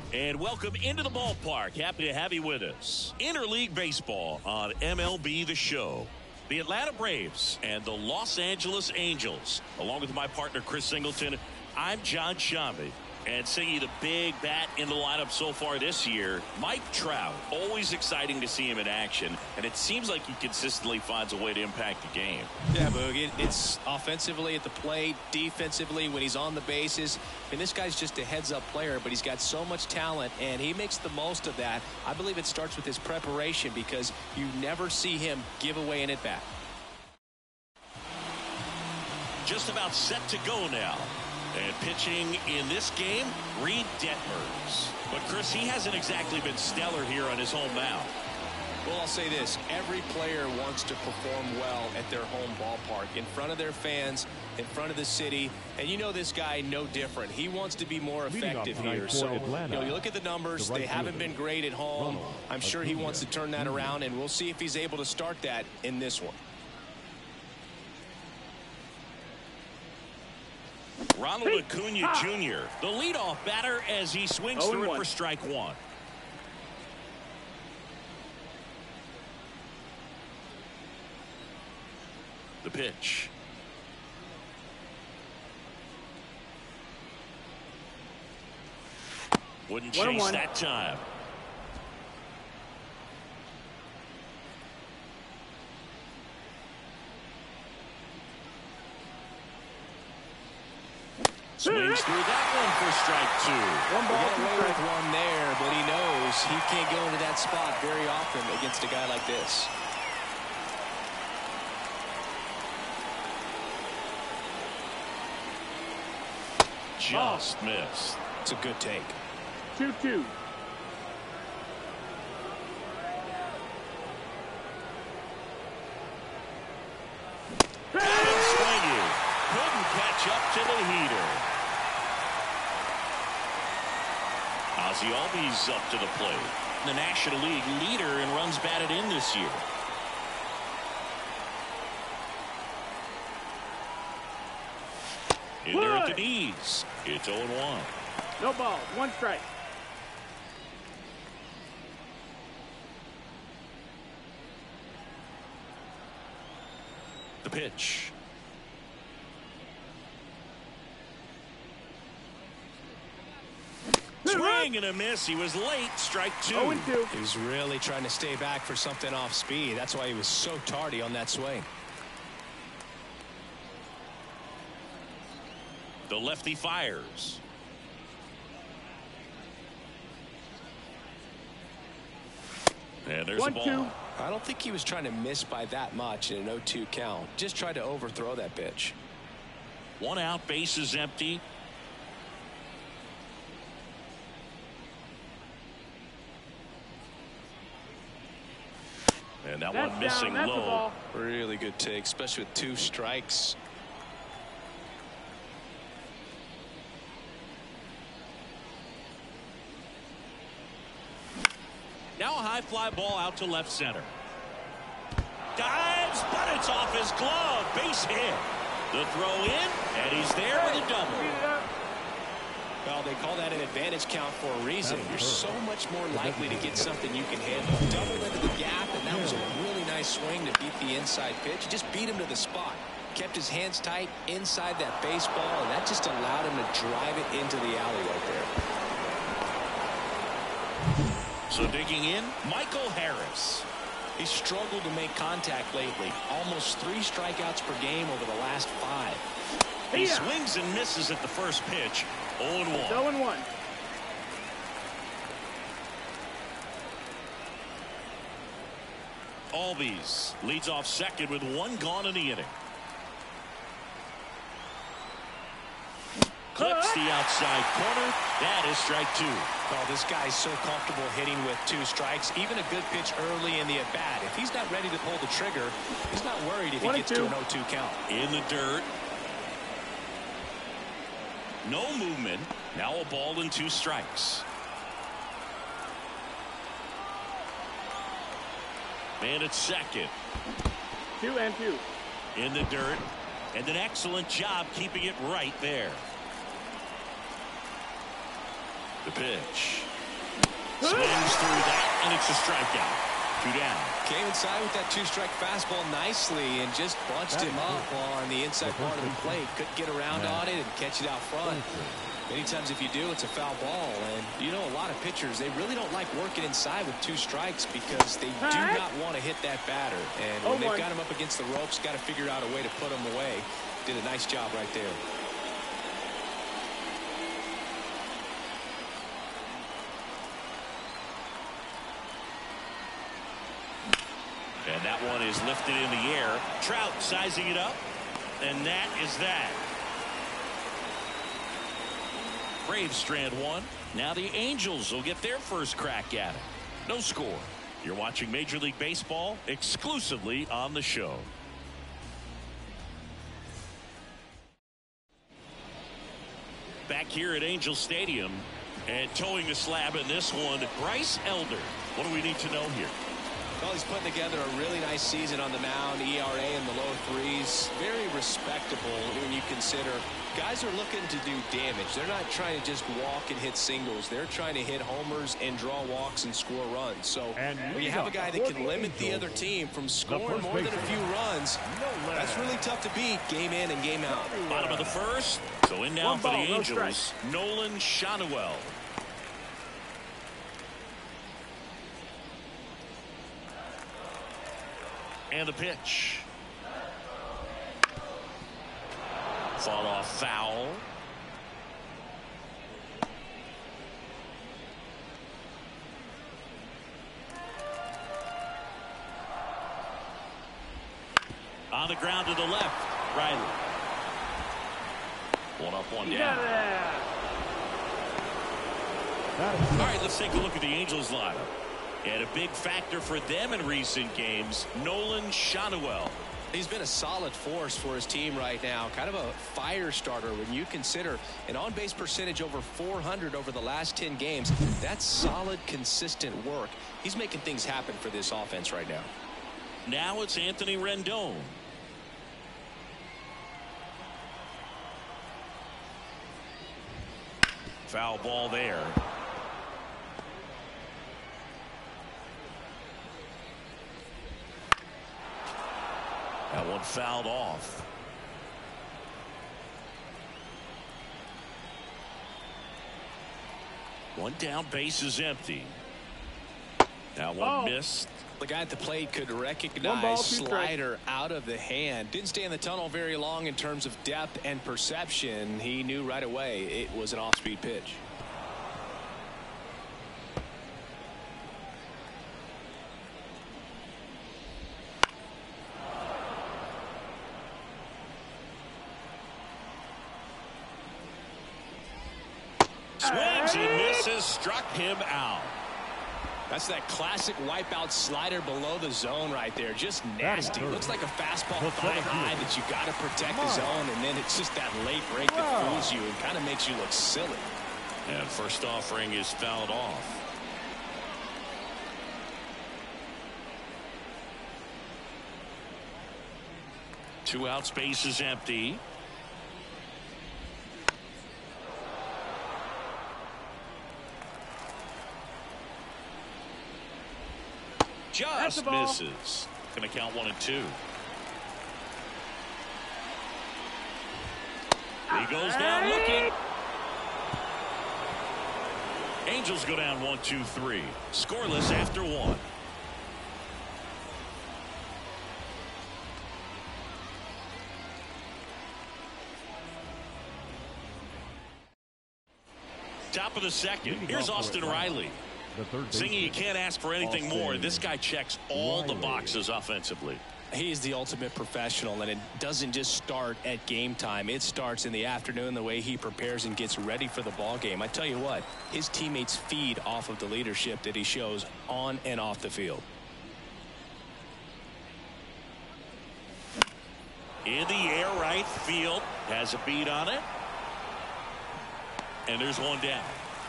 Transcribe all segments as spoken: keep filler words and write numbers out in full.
And welcome into the ballpark. Happy to have you with us. Interleague Baseball on M L B The Show. The Atlanta Braves and the Los Angeles Angels. Along with my partner, Chris Singleton, I'm John Shambi. And seeing the big bat in the lineup so far this year, Mike Trout. Always exciting to see him in action. And it seems like he consistently finds a way to impact the game. Yeah, Boog, it, it's offensively at the plate, defensively when he's on the bases. And this guy's just a heads-up player, but he's got so much talent, and he makes the most of that. I believe it starts with his preparation because you never see him give away an at-bat. Just about set to go now. And pitching in this game, Reed Detmers. But, Chris, he hasn't exactly been stellar here on his home mound. Well, I'll say this. Every player wants to perform well at their home ballpark, in front of their fans, in front of the city. And you know this guy no different. He wants to be more effective here. So, you know, you look at the numbers. They haven't been great at home. I'm sure he wants to turn that around, and we'll see if he's able to start that in this one. Ronald Acuna Junior, the leadoff batter as he swings through it for strike one. The pitch. Wouldn't chase that time. Swings through that one for strike two. One ball, two strike. One there, but he knows he can't go into that spot very often against a guy like this. Just oh. missed. It's a good take. two two. Up to the heater. Ozzie Albies up to the plate. The National League leader in runs batted in this year. In there at the knees. It's oh one. No ball. One strike. The pitch. Swing and a miss. He was late. Strike two. oh and two. He was really trying to stay back for something off speed. That's why he was so tardy on that swing. The lefty fires. And there's One, a ball. two. I don't think he was trying to miss by that much in an oh two count. Just tried to overthrow that pitch. One out. Bases empty. And that That's one missing down. low. Really good take, especially with two strikes. Now a high fly ball out to left center. Dives, but it's off his glove. Base hit. The throw in, and he's there with a double. Well, they call that an advantage count for a reason. You're so much more likely to get something you can handle. Double into the gap, and that was a really nice swing to beat the inside pitch. He just beat him to the spot. Kept his hands tight inside that baseball, and that just allowed him to drive it into the alley right there. So digging in, Michael Harris. He's struggled to make contact lately. Almost three strikeouts per game over the last five. He swings and misses at the first pitch. oh and one. oh and one. Albies leads off second with one gone in the inning. Clips the outside corner. That is strike two. Well, this guy's so comfortable hitting with two strikes. Even a good pitch early in the at-bat. If he's not ready to pull the trigger, he's not worried if he gets to an oh two count. In the dirt. No movement. Now a ball and two strikes. And it's second. Two and two. In the dirt. And an excellent job keeping it right there. The pitch. Swings through that, and it's a strikeout. Two down. Came inside with that two-strike fastball nicely and just bunched him up on the inside part of the plate. Couldn't get around on it and catch it out front. Many times if you do, it's a foul ball. And you know, a lot of pitchers, they really don't like working inside with two strikes because they do not want to hit that batter. And when they've got him up against the ropes, got to figure out a way to put him away. Did a nice job right there. And that one is lifted in the air. Trout sizing it up. And that is that. Braves strand one. Now the Angels will get their first crack at it. No score. You're watching Major League Baseball exclusively on the show. Back here at Angel Stadium. And towing the slab in this one, Bryce Elder. What do we need to know here? Well, he's putting together a really nice season on the mound. E R A in the low threes. Very respectable when you consider guys are looking to do damage. They're not trying to just walk and hit singles. They're trying to hit homers and draw walks and score runs. So when you have a guy that can limit the other team from scoring more than a few runs, that's really tough to beat game in and game out. Bottom of the first. So in now for the Angels, Nolan Schanuel. And the pitch. Fought off foul. On the ground to the left. Riley. One up, one down. All right, let's take a look at the Angels lineup. And a big factor for them in recent games, Nolan Schanuel. He's been a solid force for his team right now. Kind of a fire starter when you consider an on-base percentage over four hundred over the last ten games. That's solid, consistent work. He's making things happen for this offense right now. Now it's Anthony Rendon. Foul ball there. That one fouled off. One down, base is empty. That one oh. missed. The guy at the plate could recognize ball, slider out of the hand. Didn't stay in the tunnel very long in terms of depth and perception. He knew right away it was an off-speed pitch. Swings and misses, struck him out. That's that classic wipeout slider below the zone right there. Just nasty. Looks like a fastball thigh high that you got to protect the zone, and then it's just that late break that fools you and kind of makes you look silly. And first offering is fouled off. Two outs, base is empty. Just misses. Going to count one and two. He goes down looking. Angels go down one, two, three. Scoreless after one. Top of the second. Here's Austin Riley. Singy, you can't ask for anything more. This guy checks all the boxes offensively. He is the ultimate professional, and it doesn't just start at game time. It starts in the afternoon, the way he prepares and gets ready for the ball game. I tell you what, his teammates feed off of the leadership that he shows on and off the field. In the air, right field. Has a beat on it. And there's one down.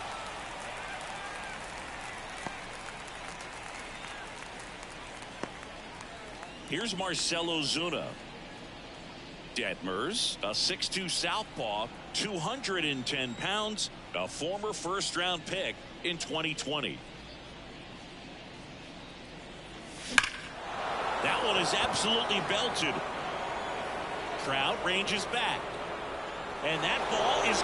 Here's Marcell Ozuna. Detmers, a six two southpaw, two hundred ten pounds, a former first-round pick in twenty twenty. That one is absolutely belted. Trout ranges back. And that ball is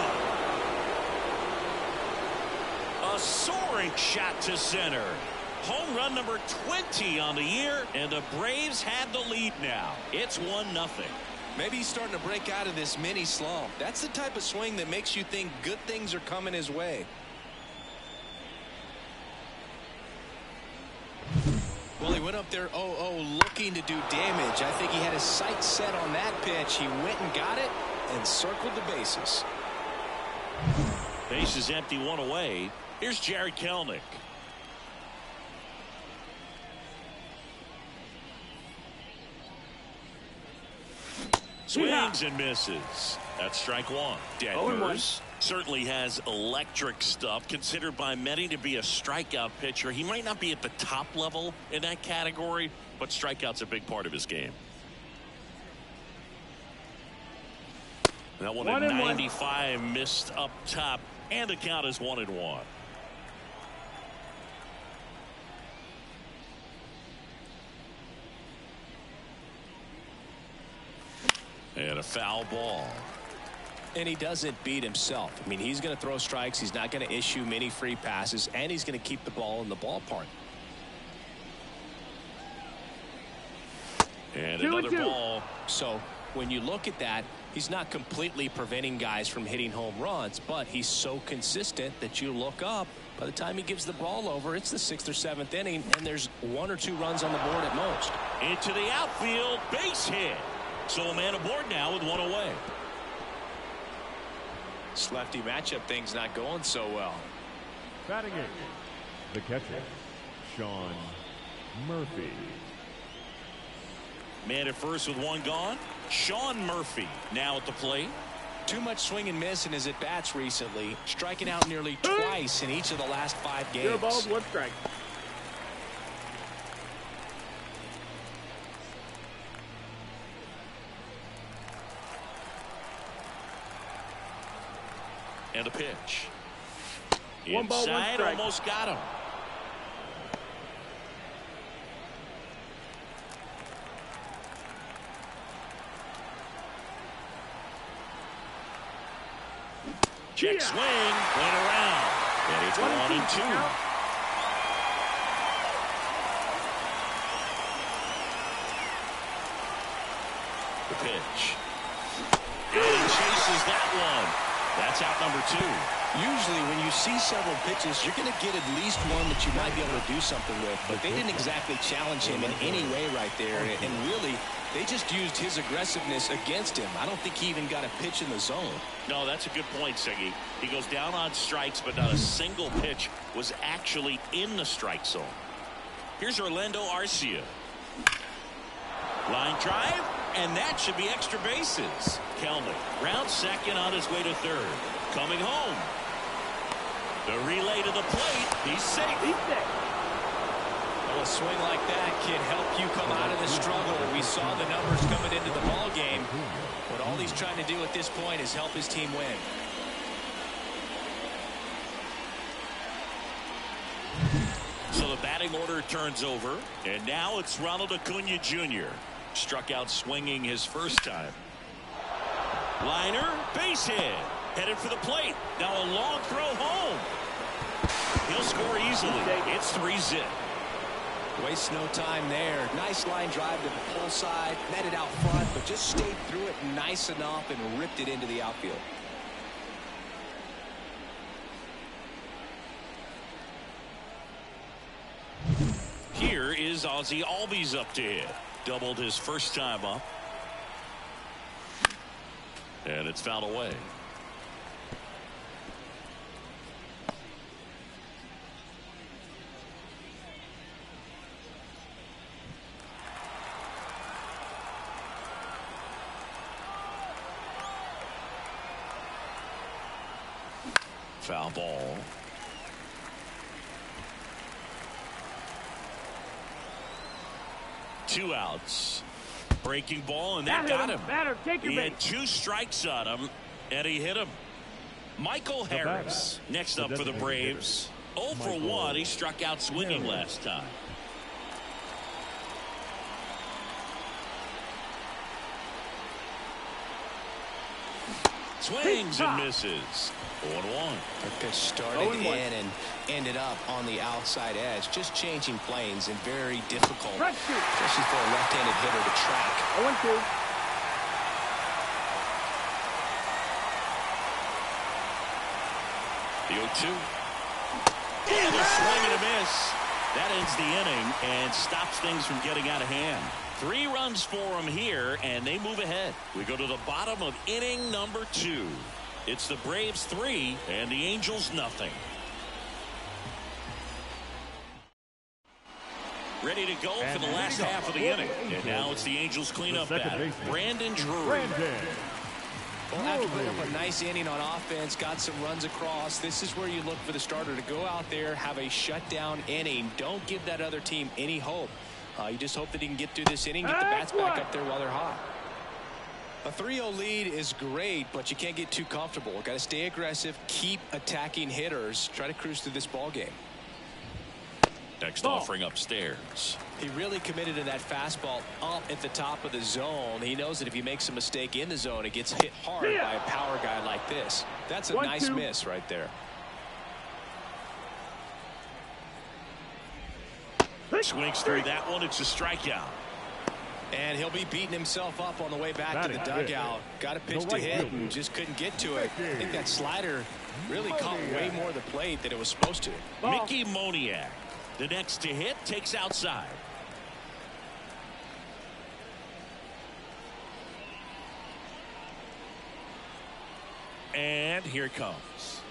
gone. A soaring shot to center. Home run number twenty on the year, and the Braves have the lead now. It's one nothing. Maybe he's starting to break out of this mini slump. That's the type of swing that makes you think good things are coming his way. Well, he went up there oh oh looking to do damage. I think he had his sights set on that pitch. He went and got it and circled the bases. Bases empty, one away. Here's Jarred Kelenic. Swings and misses. That's strike one. Detmers certainly has electric stuff, considered by many to be a strikeout pitcher. He might not be at the top level in that category, but strikeout's a big part of his game. That one at ninety-five missed up top, and the count is one and one. And a foul ball. And he doesn't beat himself. I mean, he's going to throw strikes. He's not going to issue many free passes, and he's going to keep the ball in the ballpark. And two another and two. ball. So when you look at that, he's not completely preventing guys from hitting home runs, but he's so consistent that you look up. By the time he gives the ball over, it's the sixth or seventh inning, and there's one or two runs on the board at most. Into the outfield, base hit. So a man aboard now with one away. This lefty matchup thing's not going so well. Batting eight, the catcher, Sean Murphy. Man at first with one gone. Sean Murphy now at the plate. Too much swing and miss in his at-bats recently, striking out nearly twice in each of the last five games. Zero balls, one strike. And a pitch. One ball, one Inside, strike. almost got him. Check Yeah. swing, went around. And it's one, One and two. count. The pitch. And he chases that one. That's out number two. Usually when you see several pitches, you're going to get at least one that you might be able to do something with, but they didn't exactly challenge him in any way right there, and really they just used his aggressiveness against him. I don't think he even got a pitch in the zone. No, that's a good point, Siggy. He goes down on strikes, but not a single pitch was actually in the strike zone. Here's Orlando Arcia. Line drive, and that should be extra bases. Kelenic round second on his way to third. Coming home. The relay to the plate. He's safe. He's safe. Well, a swing like that can help you come out of the struggle. We saw the numbers coming into the ball game. What all he's trying to do at this point is help his team win. So the batting order turns over, and now it's Ronald Acuna Junior Struck out swinging his first time. Liner, base hit. Headed for the plate. Now a long throw home. He'll score easily. It's three zip. Waste no time there. Nice line drive to the pull side. Met it out front, but just stayed through it nice enough and ripped it into the outfield. Here is Ozzie Albies up to hit. Doubled his first time up. And it's fouled away. Foul ball. Two outs. Breaking ball, and that That hit got him. him. Batter, take your He base. had two strikes on him, and he hit him. Michael Harris next up for the Braves. oh for one. He struck out swinging last time. Swings and misses. oh and one. The pitch started in and ended up on the outside edge. Just changing planes and very difficult, especially for a left-handed hitter to track. oh and two. The oh two. And a swing and a miss. That ends the inning and stops things from getting out of hand. Three runs for them here, and they move ahead. We go to the bottom of inning number two. It's the Braves three and the Angels nothing. Ready to go for the last half of the inning. And now it's the Angels cleanup batter, Brandon Drury. Brandon. Well, after putting up a nice inning on offense, got some runs across, this is where you look for the starter to go out there, have a shutdown inning. Don't give that other team any hope. Uh, you just hope that he can get through this inning, get the bats back up there while they're hot. A three oh lead is great, but you can't get too comfortable. Got to stay aggressive, keep attacking hitters, try to cruise through this ball game. Next offering upstairs. He really committed to that fastball up at the top of the zone. He knows that if he makes a mistake in the zone, it gets hit hard yeah. by a power guy like this. That's a One, nice two. miss right there. Swings through that one. It's a strikeout. And he'll be beating himself up on the way back that to the dugout. Got a pitch to hit and just couldn't get to it. I think that slider really caught way more of the plate than it was supposed to. Ball. Mickey Moniak, the next to hit, takes outside. And here it comes.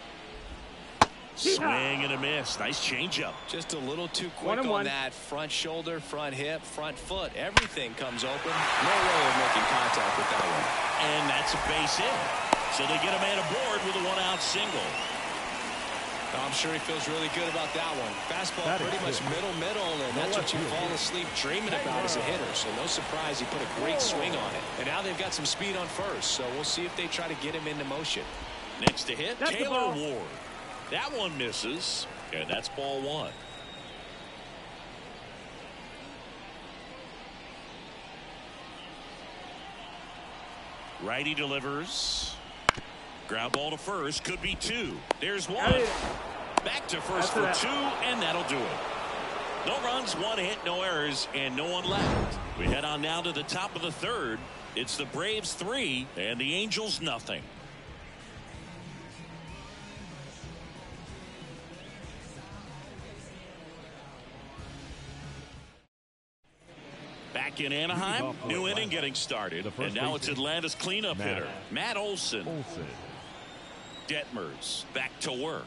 Swing and a miss. Nice changeup. Just a little too quick on one. That front shoulder, front hip, front foot. Everything comes open. No way of making contact with that one. And that's a base hit. So they get a man aboard with a one-out single. I'm sure he feels really good about that one. Fastball that pretty much middle-middle, and that's what you fall asleep dreaming about as a hitter. So no surprise he put a great swing on it. And now they've got some speed on first, so we'll see if they try to get him into motion. Next to hit, that's Taylor Ward. That one misses, and that's ball one. Righty delivers. Ground ball to first. Could be two. There's one. Back to first for two, and that'll do it. No runs, one hit, no errors, and no one left. We head on now to the top of the third. It's the Braves three and the Angels nothing. Back in Anaheim, new inning getting started, and now it's Atlanta's cleanup Matt. hitter, Matt Olson. Olson. Detmers back to work.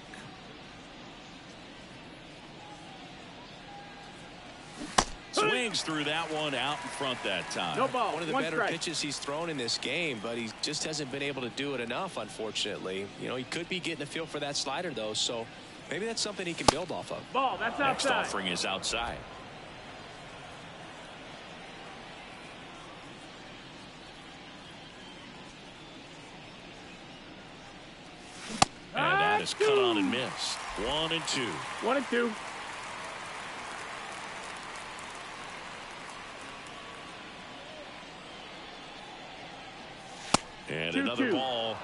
Swings through that one out in front that time. No ball. One of the One better strike. pitches he's thrown in this game, but he just hasn't been able to do it enough, unfortunately. You know, he could be getting a feel for that slider, though, so maybe that's something he can build off of. Ball, that's outside. Next offering is outside. And that is cut on and missed. One and two. One and two. And two, another two. ball.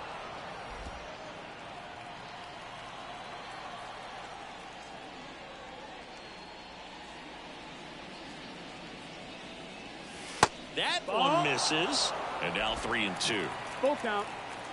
That ball. One misses. And now three and two. Full count.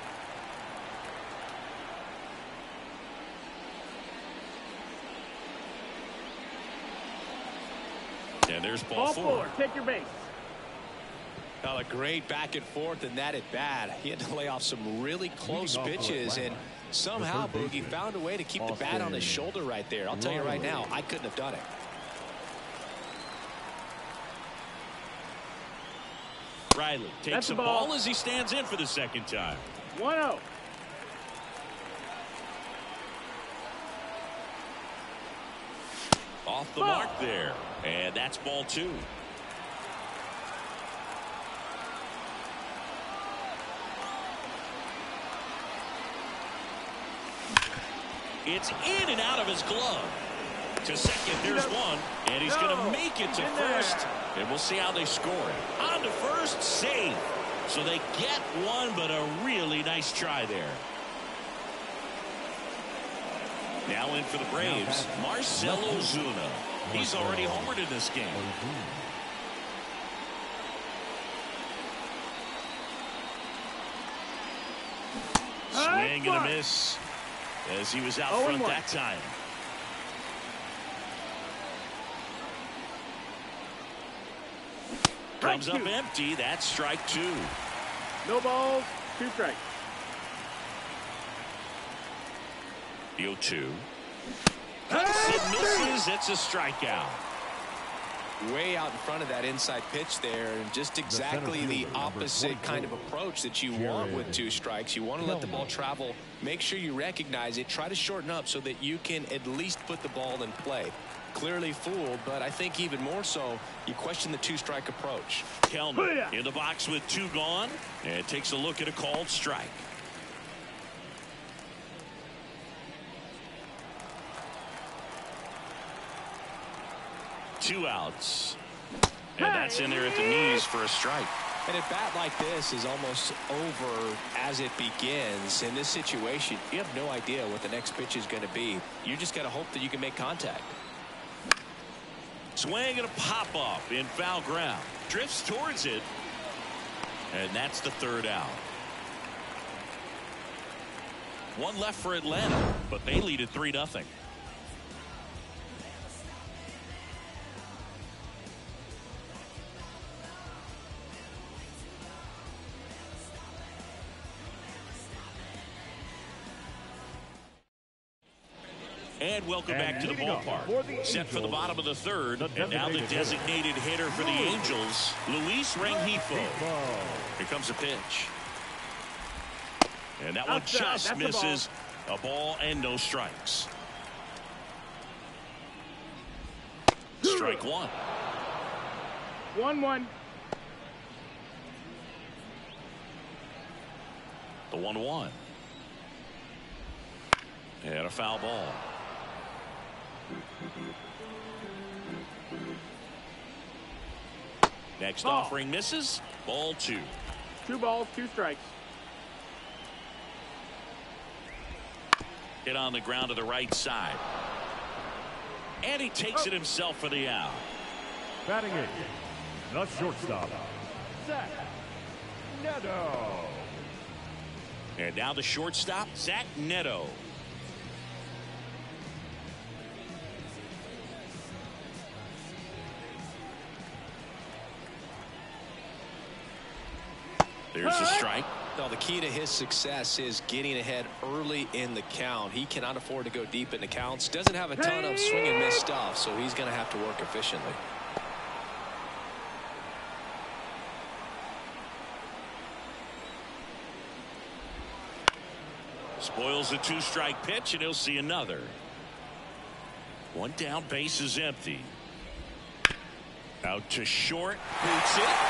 And there's ball, ball four. four. Take your base. Now a great back and forth, and that at bat. He had to lay off some really close pitches, and somehow Boogie found a way to keep the bat on his shoulder right there. I'll tell you right now, I couldn't have done it. Riley takes a ball. ball as he stands in for the second time. one oh. Off the ball. mark there. And that's ball two. It's in and out of his glove. To second, there's one. And he's no. going to make it to first. And we'll see how they score it. On to first, save. So they get one, but a really nice try there. Now in for the Braves, Marcell Ozuna. He's already homered in this game. Swing and a miss as he was out front that time. Comes up empty. That's strike two. No balls, two strikes. The oh two. Cuts and misses. It's a strikeout. Way out in front of that inside pitch there, and just exactly the opposite kind of approach that you want with two strikes. You want to let the ball travel. Make sure you recognize it. Try to shorten up so that you can at least put the ball in play. Clearly fooled, but I think even more so, you question the two-strike approach. Kellman in the box with two gone, and takes a look at a called strike. Two outs. And that's in there at the knees for a strike. And a bat like this is almost over as it begins. In this situation, you have no idea what the next pitch is going to be. You just got to hope that you can make contact. Swing and a pop-up in foul ground. Drifts towards it. And that's the third out. One left for Atlanta, but they lead at three nothing. And welcome and back to the ballpark. For the Set for the bottom of the third. The and now the designated hitter, hitter for the Angels, Luis Rengifo. Here comes a pitch. And that one just misses. A ball and no strikes. Strike one. One one. The one one. And a foul ball. Next ball. offering misses. Ball two. Two balls, two strikes. Hit on the ground to the right side. And he takes oh. it himself for the out. Batting eight, the shortstop, Zach Neto. And now the shortstop, Zach Neto. There's a strike. No, the key to his success is getting ahead early in the count. He cannot afford to go deep in the counts. Doesn't have a ton of swing and miss stuff, so he's going to have to work efficiently. Spoils the two-strike pitch, and he'll see another. One down, base is empty. Out to short, boots it.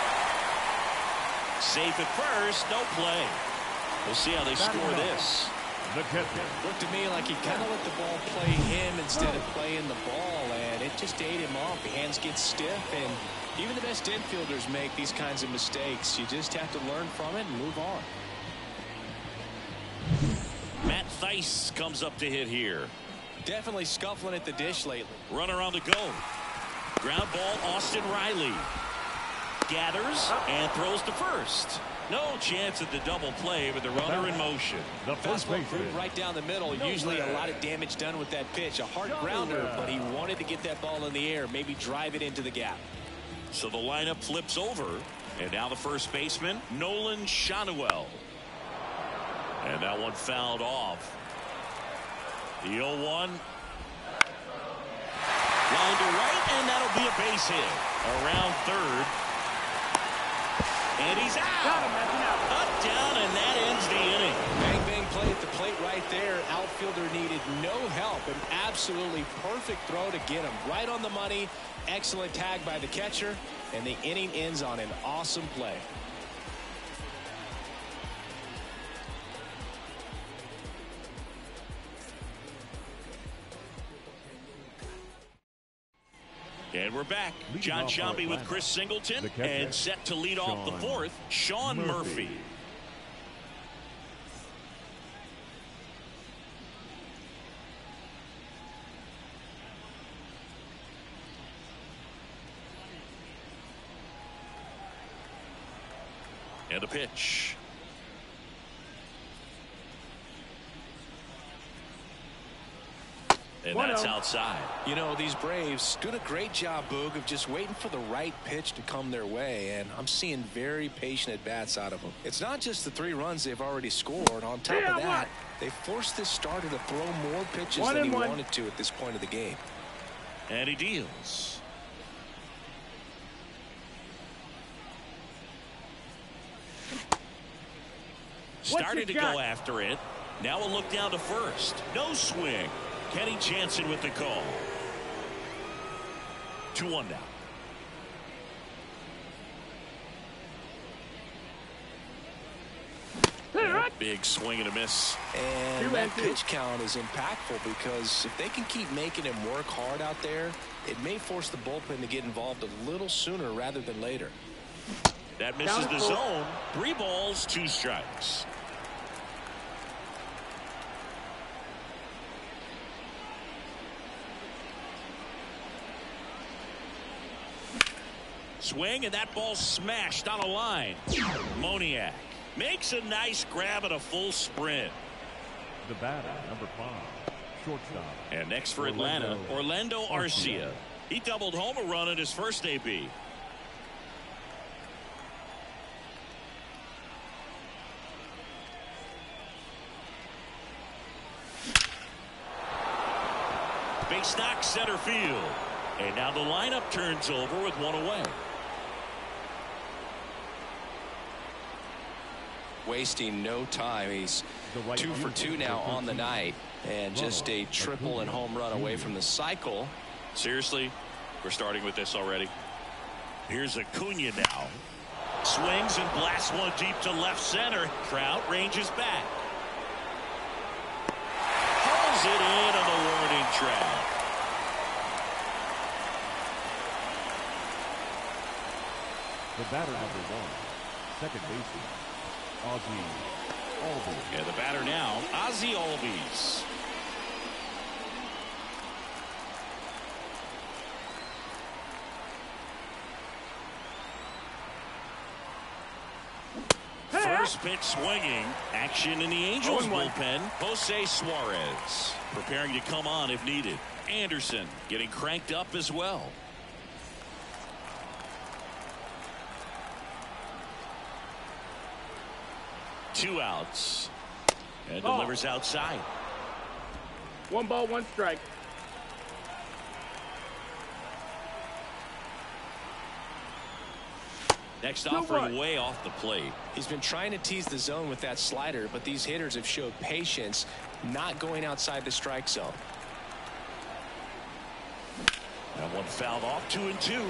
Safe at first, no play. We'll see how they score this. Looked to me like he kind of let the ball play him instead of playing the ball, and it just ate him off. The hands get stiff, and even the best infielders make these kinds of mistakes. You just have to learn from it and move on. Matt Thaiss comes up to hit here. Definitely scuffling at the dish lately. Runner on the go. Ground ball, Austin Riley. Gathers and throws to first. No chance at the double play with the runner in motion. The fastball moved right down the middle. Usually a lot of damage done with that pitch. A hard grounder, but he wanted to get that ball in the air, maybe drive it into the gap. So the lineup flips over, and now the first baseman, Nolan Schanuel. And that one fouled off. The oh one. Line to right, and that'll be a base hit. Around third. And he's out. Up, down, and that ends the inning. Bang, bang play at the plate right there. Outfielder needed no help. An absolutely perfect throw to get him right on the money. Excellent tag by the catcher, and the inning ends on an awesome play. And we're back. Leading John off for Shelby with Atlanta, Chris Singleton. the catcher, And set to lead off the Sean fourth, Sean Murphy. Murphy. And a pitch. And that's outside. You know, these Braves doing a great job, Boog, of just waiting for the right pitch to come their way, and I'm seeing very patient at-bats out of them. It's not just the three runs they've already scored. On top yeah, of that, what? they forced this starter to throw more pitches one than he one. wanted to at this point of the game. And he deals. Started to got? go after it. Now a look down to first. No swing. Kenny Jansen with the call. two one now. Yeah, big swing and a miss. And Two that and two. pitch count is impactful because if they can keep making him work hard out there, it may force the bullpen to get involved a little sooner rather than later. That misses Count the full. zone. Three balls, two strikes. Swing, and that ball smashed on a line. Moniak makes a nice grab at a full sprint. The batter, number five, shortstop. And next for Atlanta, Orlando Arcia. He doubled home a run at his first A B. Base knock center field. And now the lineup turns over with one away. Wasting no time. He's The right two for fielder, two now number on the thirteen. night, and just a triple and home run away from the cycle. Seriously, we're starting with this already. Here's Acuna now. Swings and blasts one deep to left center. Trout ranges back. Pulls it in on the warning track. The batter, number one, second baseman, Ozzie Albies. And the batter now, Ozzie Albies. First pitch swinging. Action in the Angels oh one. bullpen. Jose Suarez preparing to come on if needed. Anderson getting cranked up as well. Two outs. And Oh. delivers outside. One ball, one strike. Next Two offering one. way off the plate. He's been trying to tease the zone with that slider, but these hitters have showed patience, not going outside the strike zone. And one fouled off, two and two.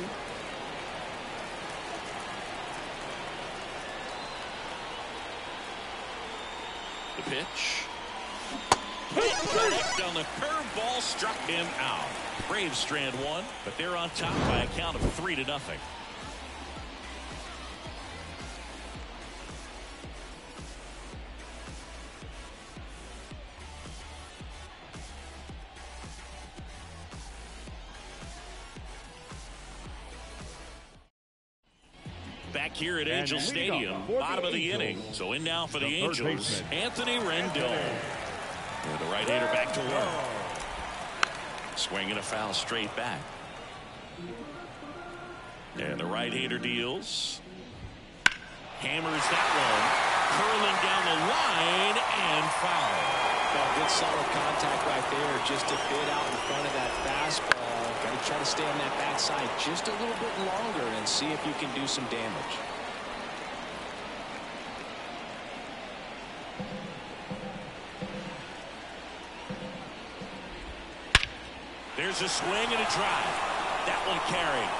The pitch. Hit on the curveball, struck him out. Braves strand one, but they're on top by a count of three to nothing. Back here at And Angel leading Stadium, off for the bottom of the Angels, inning. So in now for the, the third Angels, baseman, Anthony Rendon. And the right hander back to work. Swinging a foul straight back. And the right hander deals. Hammers that one. Curling down the line and foul. Well, good solid contact right there, just a bit out in front of that fastball. Got to try to stay on that backside just a little bit longer and see if you can do some damage. There's a swing and a drive. That one carried.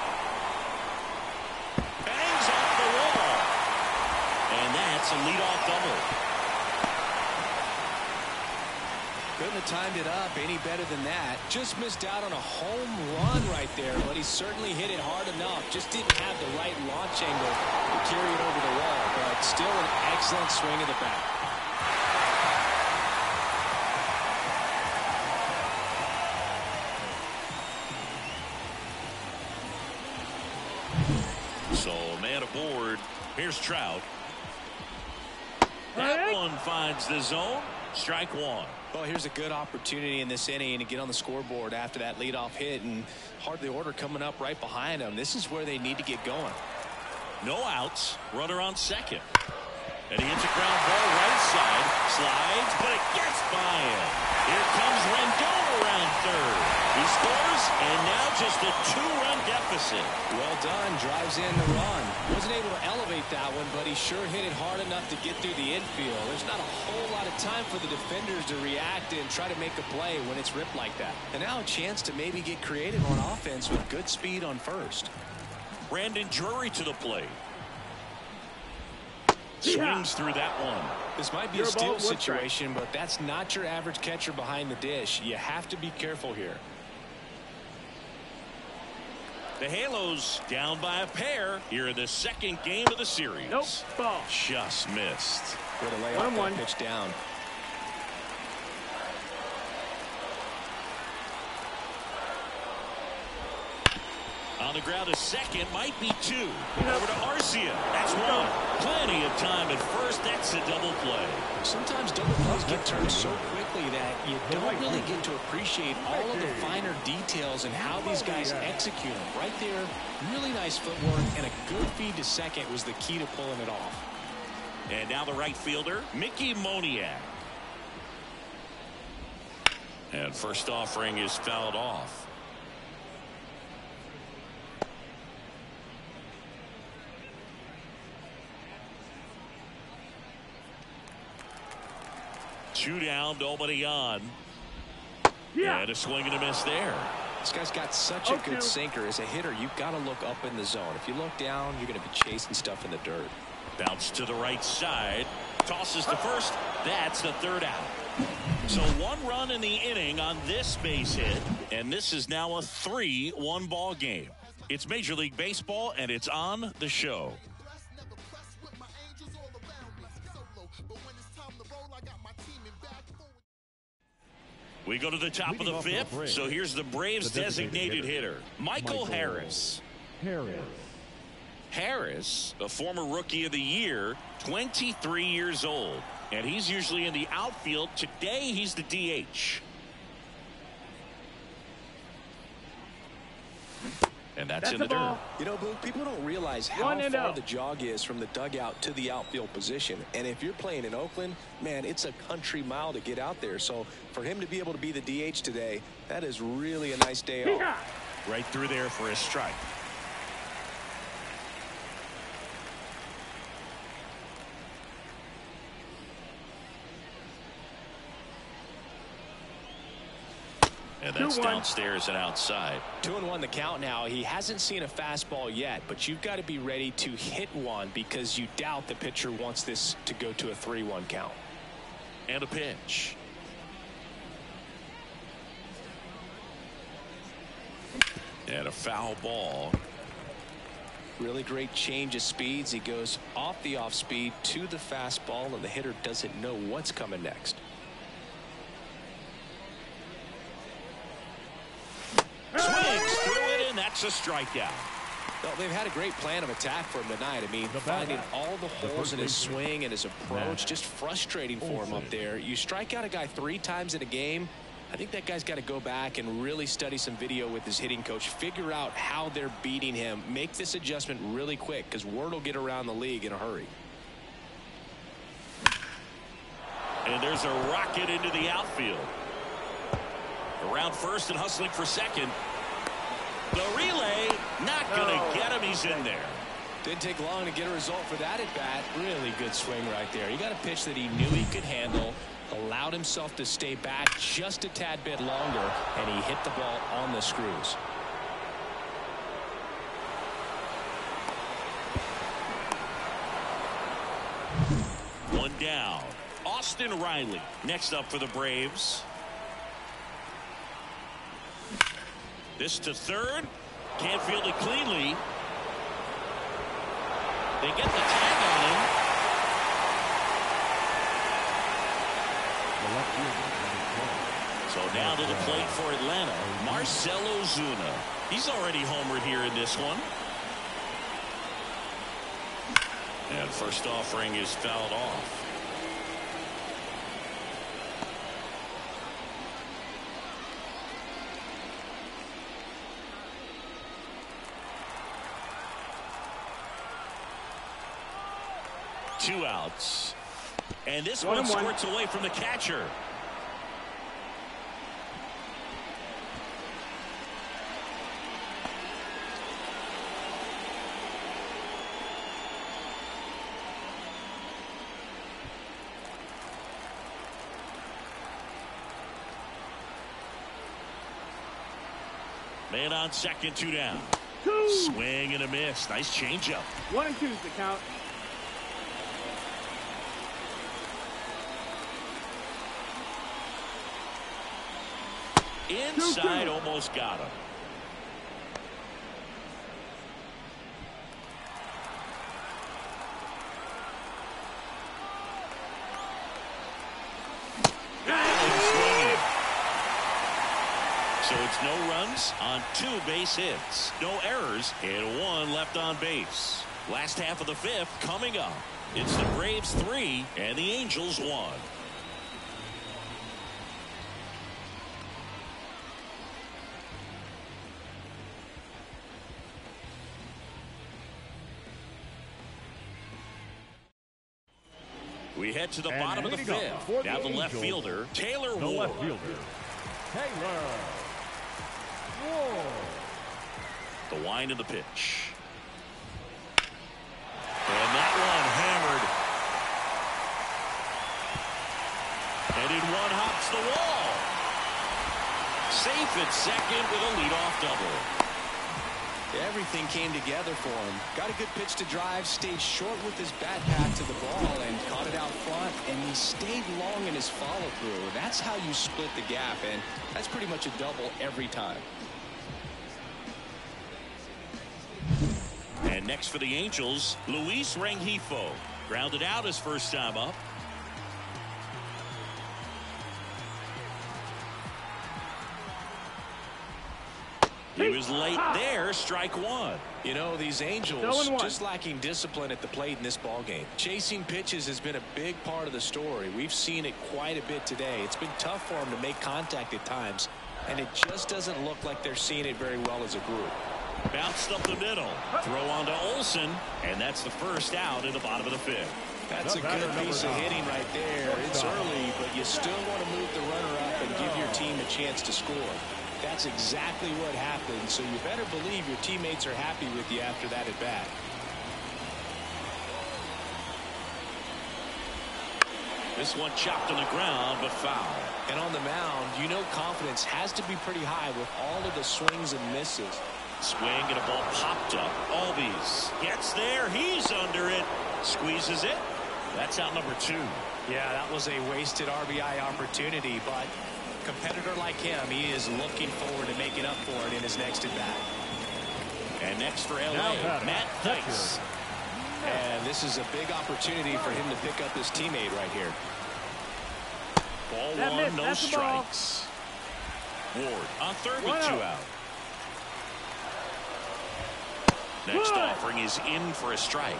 Bangs off the wall. And that's a leadoff double. Couldn't have timed it up any better than that. Just missed out on a home run right there, but he certainly hit it hard enough. Just didn't have the right launch angle to carry it over the wall, but still an excellent swing of the bat. So, man aboard. Here's Trout. That one finds the zone. Strike one. Well, here's a good opportunity in this inning to get on the scoreboard after that leadoff hit, and hardly order coming up right behind them. This is where they need to get going. No outs. Runner on second. And he hits a ground ball right side. Slides, but it gets by him. Here comes Rendon around third. He scores, and now just a two-run deficit. Well done. Drives in the run. Wasn't able to elevate that one, but he sure hit it hard enough to get through the infield. There's not a whole lot of time for the defenders to react and try to make a play when it's ripped like that. And now a chance to maybe get creative on offense with good speed on first. Brandon Drury to the plate. Swings through that one. This might be Your a steal ball, situation, but that's not your average catcher behind the dish. You have to be careful here. The Halos down by a pair here in the second game of the series. Nope. Ball. Just missed. Way to lay One, off that one. pitch down. On the ground, a second, might be two. Over to Arcia. That's one. Plenty of time at first. That's a double play. Sometimes double plays get turned so quickly that you don't really get to appreciate all of the finer details and how these guys execute them. Right there, really nice footwork, and a good feed to second was the key to pulling it off. And now the right fielder, Mickey Moniak. And first offering is fouled off. Two down, nobody on. Yeah. And a swing and a miss there. This guy's got such a Okay. good sinker. As a hitter, you've got to look up in the zone. If you look down, you're going to be chasing stuff in the dirt. Bounce to the right side. Tosses to first. That's the third out. So one run in the inning on this base hit. And this is now a three one ball game. It's Major League Baseball, and it's on the show. We go to the top of Leading the off for the fifth. Braves, So here's the Braves the designated designated hitter, hitter, Michael, Michael Harris. Harris. Harris, a former Rookie of the Year, twenty-three years old. And he's usually in the outfield. Today, he's the D H. And that's, That's in the the ball. dirt. You know, Blue, people don't realize how One and far out. the jog is from the dugout to the outfield position. And if you're playing in Oakland, man, it's a country mile to get out there. So for him to be able to be the D H today, that is really a nice day off. Yeah. Right through there for a strike. And that's Two one. downstairs and outside. Two and one the count now. He hasn't seen a fastball yet, but you've got to be ready to hit one because you doubt the pitcher wants this to go to a three one count. And a pitch. And a foul ball. Really great change of speeds. He goes off the off speed to the fastball, and the hitter doesn't know what's coming next. Swings through it, and that's a strikeout. Well, they've had a great plan of attack for him tonight. I mean, The finding bat. all the holes first in his baseman. swing and his approach, just frustrating for him up there. You strike out a guy three times in a game, I think that guy's got to go back and really study some video with his hitting coach, figure out how they're beating him, make this adjustment really quick because word will get around the league in a hurry. And there's a rocket into the outfield. Around first and hustling for second. The relay, not going to Oh. get him. He's in there. Didn't take long to get a result for that at bat. Really good swing right there. He got a pitch that he knew he could handle, allowed himself to stay back just a tad bit longer, and he hit the ball on the screws. One down. Austin Riley next up for the Braves. This to third. Can't field it cleanly. They get the tag on him. So now to the plate for Atlanta, Marcell Ozuna. He's already homered here in this one. And first offering is fouled off. Two outs. And this one, one squirts away from the catcher. Man on second, two down. Two. Swing and a miss. Nice changeup. One and two's the count. Inside, two, two. Almost got him. So it's no runs on two base hits, no errors, and one left on base. Last half of the fifth coming up. It's the Braves three and the Angels one. We head to the and bottom of the fifth. Now the, the left fielder, Taylor the Ward. Left fielder, Taylor Ward. The wind of the pitch. And that one hammered. And in one hops the wall. Safe at second with a leadoff double. Everything came together for him. Got a good pitch to drive, stayed short with his bat path to the ball and caught it out front, and he stayed long in his follow through. That's how you split the gap, and that's pretty much a double every time. And next for the Angels, Luis Rengifo. Grounded out his first time up. He was late there, strike one. You know, these Angels just lacking discipline at the plate in this ball game. Chasing pitches has been a big part of the story. We've seen it quite a bit today. It's been tough for them to make contact at times, and it just doesn't look like they're seeing it very well as a group. Bounced up the middle. Throw on to Olsen, and that's the first out in the bottom of the fifth. That's a good piece of hitting right there. It's early, but you still want to move the runner up and give your team a chance to score. That's exactly what happened, so you better believe your teammates are happy with you after that at bat. This one chopped on the ground, but foul. And on the mound, you know confidence has to be pretty high with all of the swings and misses. Swing and a ball popped up. Albies gets there. He's under it. Squeezes it. That's out number two. Yeah, that was a wasted R B I opportunity, but competitor like him, he is looking forward to making up for it in his next at bat. And next for L A, Matt Thaiss. And this is a big opportunity for him to pick up his teammate right here. Ball that one, no strikes. Ward on third with two out. Next Good. offering is in for a strike.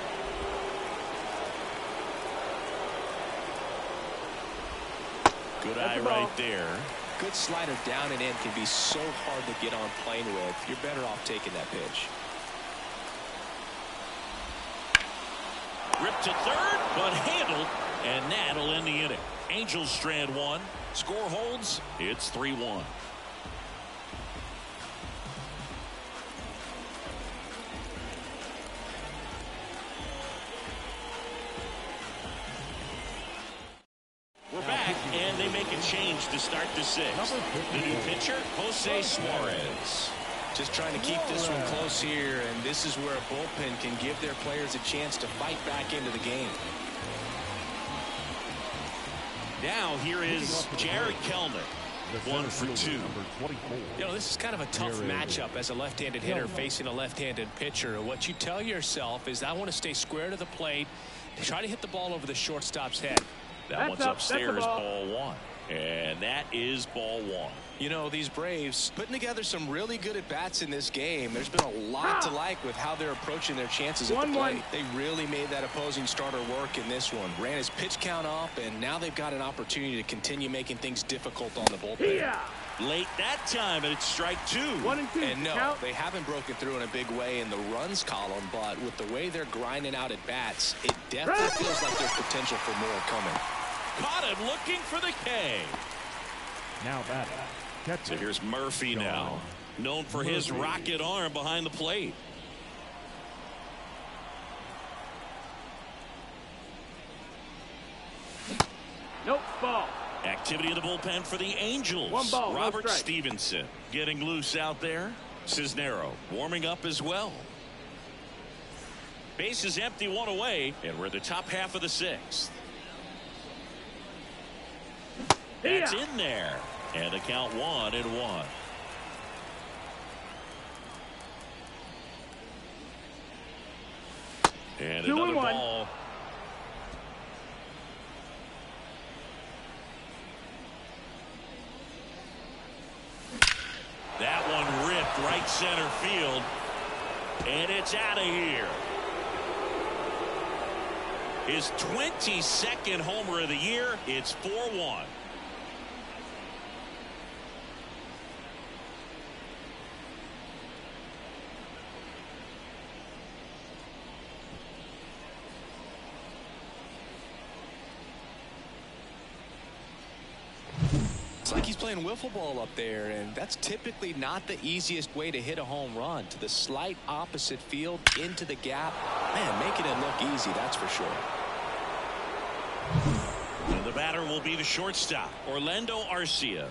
Good eye right there. Good slider down and in can be so hard to get on plane with. You're better off taking that pitch. Ripped to third, but handled, and that'll end the inning. Angels strand one. Score holds. It's three one. We're back, and they make a change to start the sixth. The new pitcher, Jose Suarez. Just trying to keep this one close here, and this is where a bullpen can give their players a chance to fight back into the game. Now here is Jared Kelenic. One for two. You know, this is kind of a tough matchup as a left-handed hitter facing a left-handed pitcher. What you tell yourself is, I want to stay square to the plate, try to hit the ball over the shortstop's head. That That's one's up. upstairs, That's ball one. And that is ball one. You know, these Braves putting together some really good at-bats in this game. There's been a lot to like with how they're approaching their chances at the plate. They really made that opposing starter work in this one. Ran his pitch count up, and now they've got an opportunity to continue making things difficult on the bullpen. Yeah. Late that time, and it's strike two. One and two. And no, Count. they haven't broken through in a big way in the runs column, but with the way they're grinding out at-bats, it definitely feels like there's potential for more coming. Caught him looking for the K. Now batting. So here's Murphy now, known for his rocket arm behind the plate. Nope, ball. Activity in the bullpen for the Angels. One ball, no Robert strike. Stevenson getting loose out there. Cisnero warming up as well. Base is empty, one away, and we're in the top half of the sixth. That's Yeah. in there. And the count one and one. And Two another and one. ball. That one ripped right center field. And it's out of here. His twenty-second homer of the year. It's four one. It's like he's playing wiffle ball up there, and that's typically not the easiest way to hit a home run. To the slight opposite field, into the gap. Man, making it look easy, that's for sure. And the batter will be the shortstop, Orlando Arcia.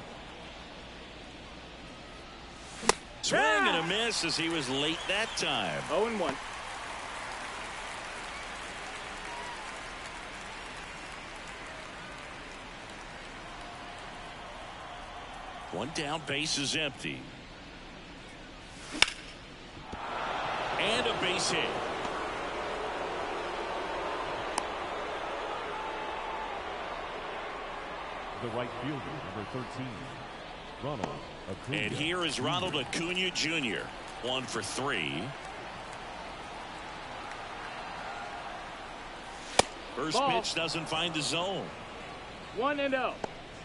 Swing and a miss as he was late that time. oh and one. One down, base is empty. And a base hit. The right fielder, number thirteen, Ronald Acuna. And here is Ronald Acuna Junior One for three. First Ball. pitch doesn't find the zone. One and oh.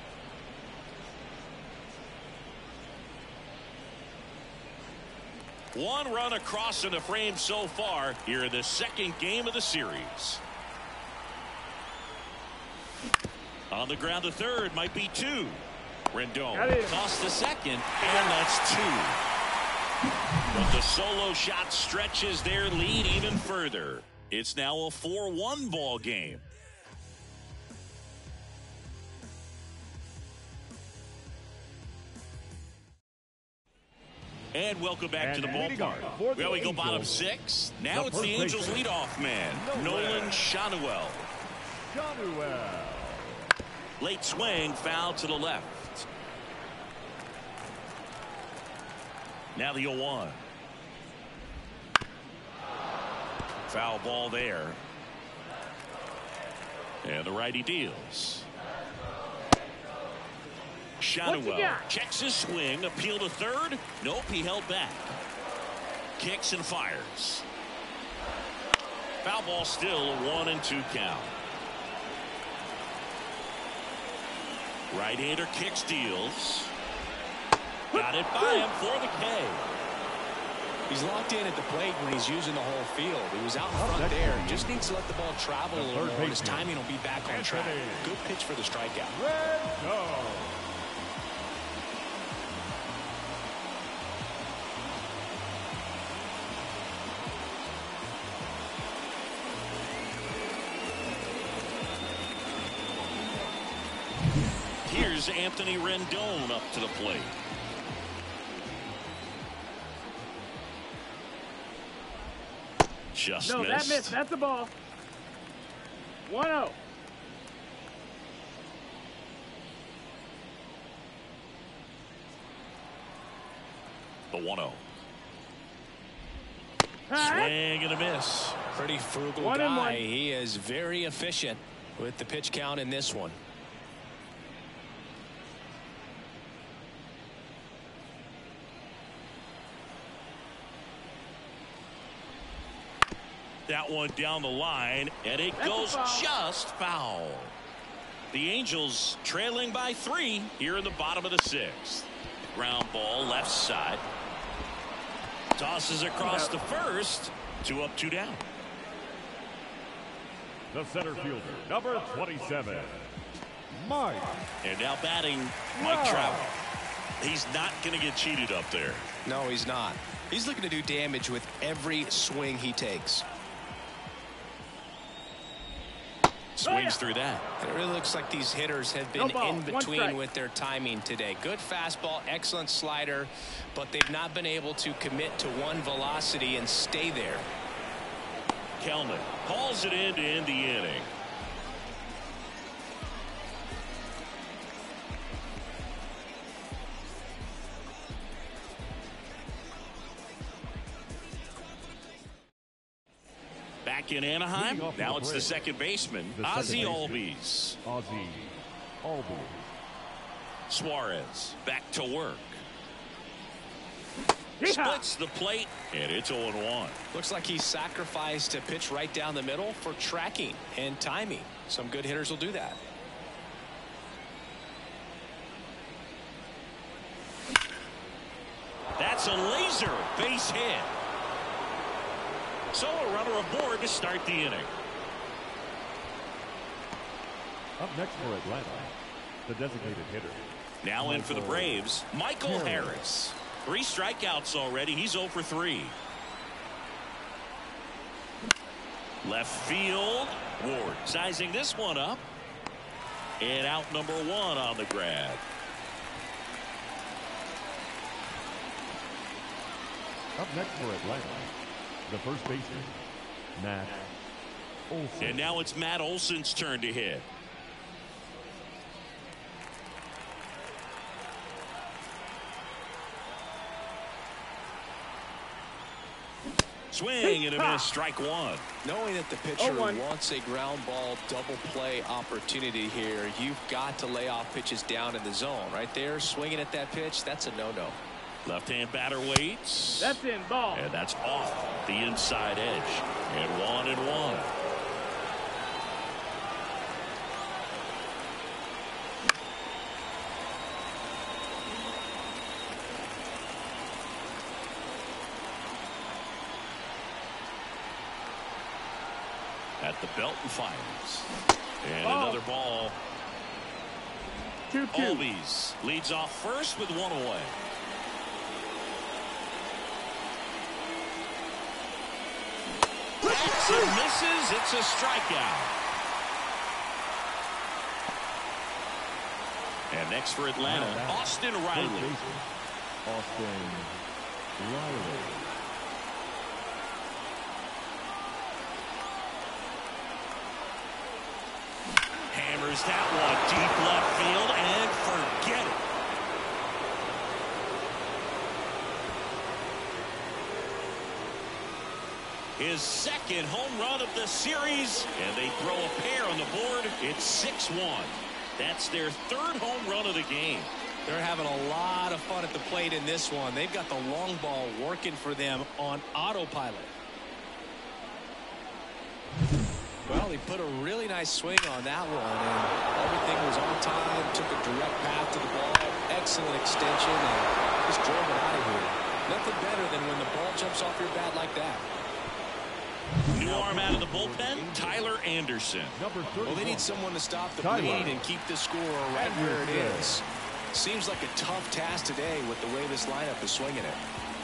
One run across in the frame so far here in the second game of the series. On the ground to third, might be two. Rendon tossed the second, and that's two. But the solo shot stretches their lead even further. It's now a four one ball game. And welcome back And to the leading off ballpark. for the Well, we go bottom Angels, six. Now the it's the first Angels baseman, leadoff man, Nolan Nolan Schanuel. Schanuel. Late swing, foul to the left. Now the oh one. Foul ball there. And the righty deals. Schanuel checks his swing, appeal to third. Nope, he held back. Kicks and fires. Foul ball, still a one and two count. Right-hander kicks, deals. Got it by him for the K. He's locked in at the plate when he's using the whole field. He was out in front there. Just needs to let the ball travel a little more. His timing will be back on track. Good pitch for the strikeout. Rendon. Here's Anthony Rendon up to the plate. Just No, missed. that missed. That's the ball. one oh. one oh. Swing and a miss. Pretty frugal One and guy. one. He is very efficient with the pitch count in this one. That one down the line, and it That's a goes foul. just foul. The Angels trailing by three here in the bottom of the sixth. Ground ball left side. Tosses across the first. Two up, two down. The center fielder, number twenty-seven, Mike. And now batting Mike Wow. Trout. He's not going to get cheated up there. No, he's not. He's looking to do damage with every swing he takes. Swings through that. It really looks like these hitters have No been ball, in one between strike. with their timing today. Good fastball, excellent slider, but they've not been able to commit to one velocity and stay there. Kelman hauls it in to end the inning. Back in Anaheim, Leading off now the it's the break. second baseman, The second Ozzie baseman. Albies. Ozzie Albies. Suarez back to work. Yeehaw. Splits the plate, and it's oh one. Looks like he sacrificed a pitch right down the middle for tracking and timing. Some good hitters will do that. That's a laser base hit. So a runner aboard to start the inning. Up next for Atlanta, the designated hitter. Now in for the Michael Braves, Michael Harris. Harris. Three strikeouts already. He's oh for three. Left field. Ward sizing this one up. And out number one on the grab. Up next for Atlanta, the first baseman, Matt Olson. And now it's Matt Olson's turn to hit. Swing and a miss, strike one. Knowing that the pitcher oh one. wants a ground ball double play opportunity here, you've got to lay off pitches down in the zone. Right there, swinging at that pitch, that's a no-no. Left-hand batter waits. That's in ball. And that's off the inside edge. And one and one. At the belt and fires. And Ball. another ball. two two. Albies leads off first with one away. Hits and misses. It's a strikeout. And next for Atlanta, Austin First Riley. baseman, Austin Riley. Hammers that one deep left field and forget it. His second home run of the series, and they throw a pair on the board. It's six one. That's their third home run of the game. They're having a lot of fun at the plate in this one. They've got the long ball working for them on autopilot. Well, he put a really nice swing on that one, and everything was on time, took a direct path to the ball, excellent extension, and just drove it out of here. Nothing better than when the ball jumps off your bat like that. New arm out of the bullpen, Tyler Anderson. Number Well, they need thirty-one. someone to stop the Tyler bleed and keep the score right where it Anderson. is. Seems like a tough task today with the way this lineup is swinging it.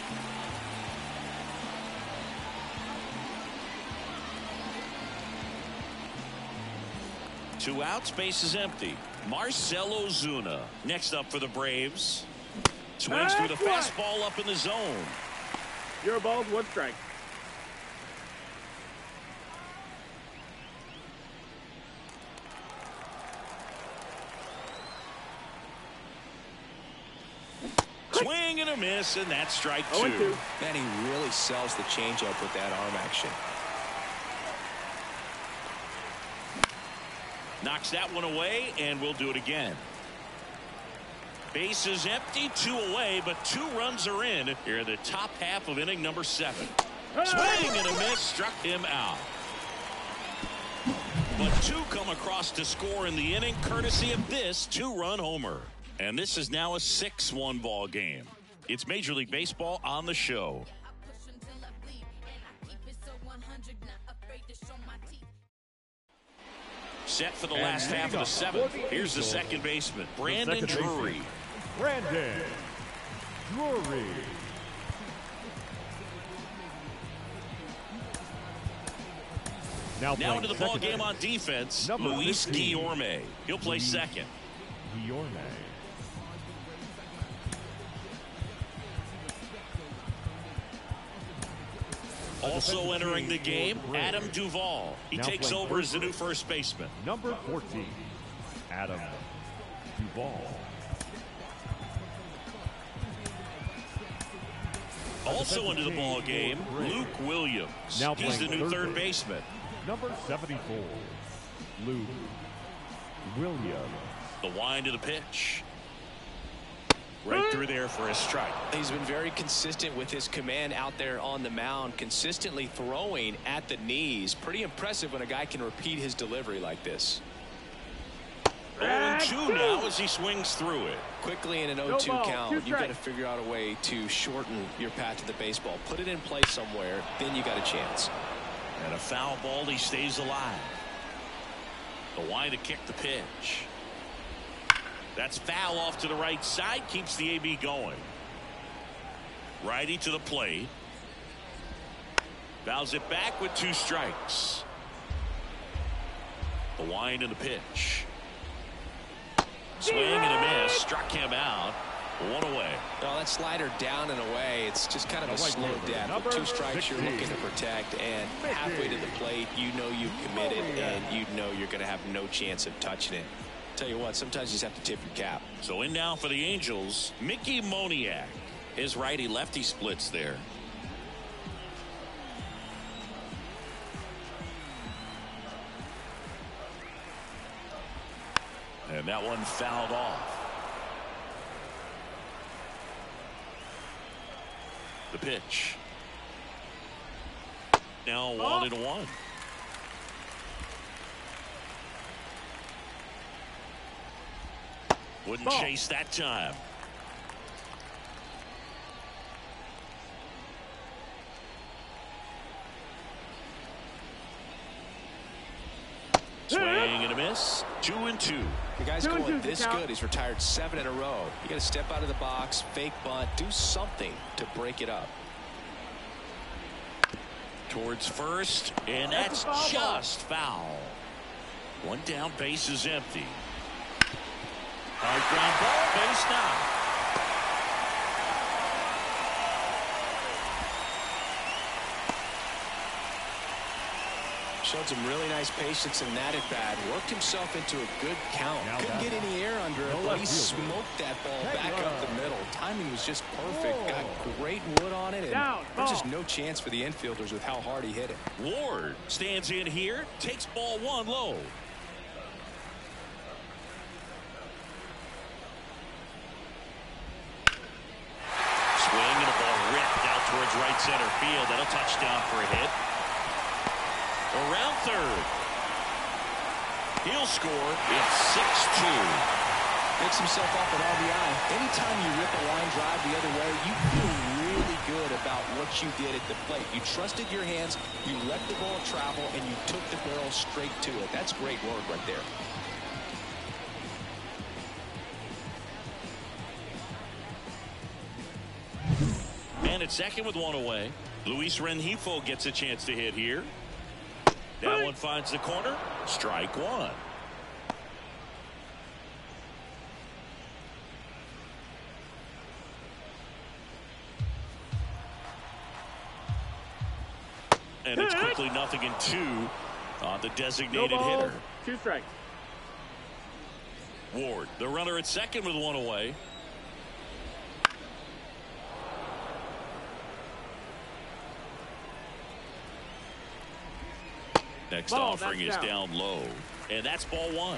Two outs, base is empty. Marcell Ozuna next up for the Braves. Swings through the That's fastball up in the zone. Your ball's one strike. Swing and a miss, and that's strike oh two. Man, he really sells the changeup with that arm action. Knocks that one away, and we'll do it again. Base is empty, two away, but two runs are in here in the top half of inning number seven. Swing and a miss, struck him out. But two come across to score in the inning, courtesy of this two-run homer. And this is now a six one ball game. It's Major League Baseball on the show. Set for the last half of the seventh. Here's the second baseman, Brandon Drury. Brandon Drury. Now, now into the ball game base. on defense, Number Luis fifteen. Guillorme. He'll play Luis second. Guillorme. Also entering the game, Adam Duvall. He now takes playing over as the first new first baseman. Number fourteen, Adam Duvall. Also into the ball game, Luke Williams. Now He's the playing new third third base. baseman. Number seventy-four, Luke Williams. The wind of the pitch. Right through there for a strike. He's been very consistent with his command out there on the mound, consistently throwing at the knees. Pretty impressive when a guy can repeat his delivery like this. oh and two now as he swings through it. Quickly in an No oh two ball, count, two you've got to strikes. figure out a way to shorten your path to the baseball. Put it in play somewhere, then you got a chance. And a foul ball, he stays alive. The wind to kick the pitch. That's foul off to the right side, keeps the A B going. Righty to the plate. Fouls it back with two strikes. The wind and the pitch. Swing and a miss, struck him out. One away. Well, that slider down and away, it's just kind of a slow death. With two strikes, you're looking to protect, and halfway to the plate, you know you've committed, and you know you're going to have no chance of touching it. Tell you what, sometimes you just have to tip your cap. So in now for the Angels, Mickey Moniak. His righty-lefty splits there. And that one fouled off. The pitch. Now one and one. Wouldn't Ball. chase that time. Swing and a miss. Two and two. The guy's Two and going two's the this count. good. He's retired seven in a row. You got to step out of the box, fake bunt, do something to break it up. Towards first, and That's that's a foul ball. just foul. One down, base is empty. Hard ground ball, base now. Showed some really nice patience in that at bat. Worked himself into a good count. Now Couldn't that- get any air under it, No but left he fielder. smoked that ball Take back up left. the middle. Timing was just perfect. Oh. Got great wood on it, and Down, there's just ball. no chance for the infielders with how hard he hit it. Ward stands in here, takes ball one low. Swing and a ball ripped out towards right center field. That'll touchdown for a hit. Around third. He'll score. It's six two. Picks himself off an R B I. Anytime you rip a line drive the other way, you feel really good about what you did at the plate. You trusted your hands, you let the ball travel, and you took the barrel straight to it. That's great work right there. Man at second with one away. Luis Rengifo gets a chance to hit here. That one finds the corner. Strike one. And it's quickly nothing in two on the No designated balls, hitter. two strikes. Ward, the runner at second with one away. Next Ball, offering is down. down low, and that's ball one.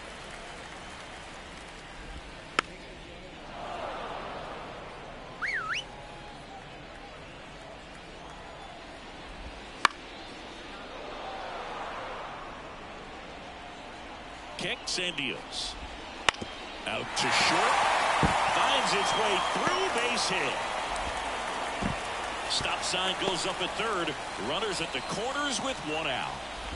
Kicks and deals. Out to short. Finds its way through, base hit. Stop sign goes up at third. Runners at the corners with one out.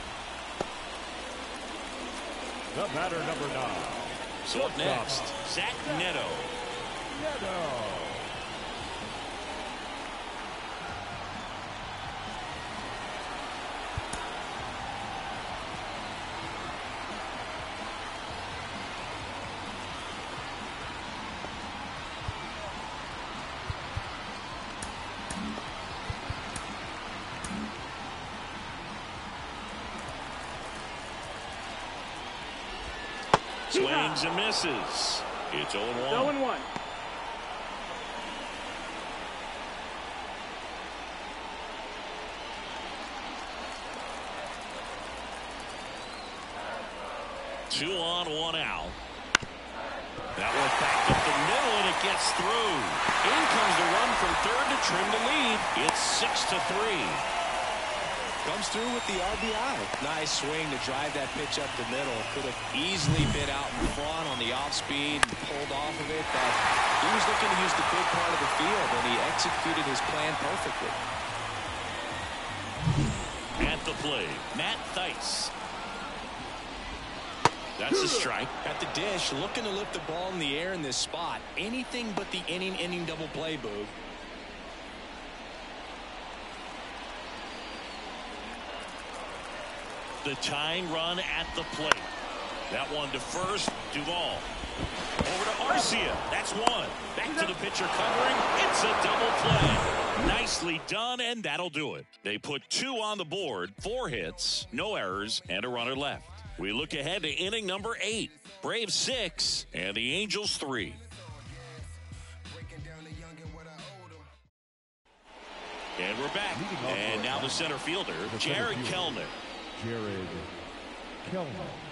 The batter, number nine. So up next, Zach Neto. Neto. Swings and misses. It's oh and one. oh and one. Two on, one out. That one back up the middle, and it gets through. In comes the run from third to trim the lead. It's six to three. Comes through with the R B I. Nice swing to drive that pitch up the middle. Could have easily been out in front on the off speed and pulled off of it, but he was looking to use the big part of the field, and he executed his plan perfectly. At the plate, Matt Thaiss. That's a strike. At the dish, looking to lift the ball in the air in this spot. Anything but the inning-inning double play, Boog. The tying run at the plate. That one to first. Duvall. Over to Arcia. That's one. Back to the pitcher covering. It's a double play. Nicely done, and that'll do it. They put two on the board, four hits, no errors, and a runner left. We look ahead to inning number eight. Braves six and the Angels three. And we're back. And now the center fielder, Jared Kellner. Jared Kellner.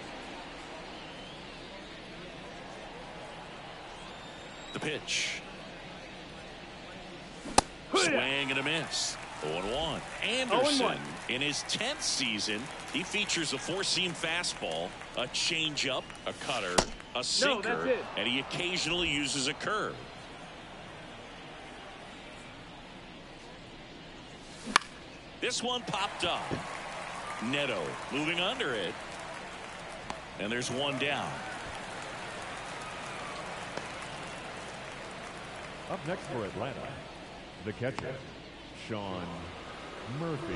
The pitch. Swing and a miss. oh and one. Anderson, oh and one. in his tenth season, he features a four-seam fastball, a changeup, a cutter, a sinker, that's it. and he occasionally uses a curve. This one popped up. Neto moving under it. And there's one down. Up next for Atlanta, the catcher, Sean Murphy.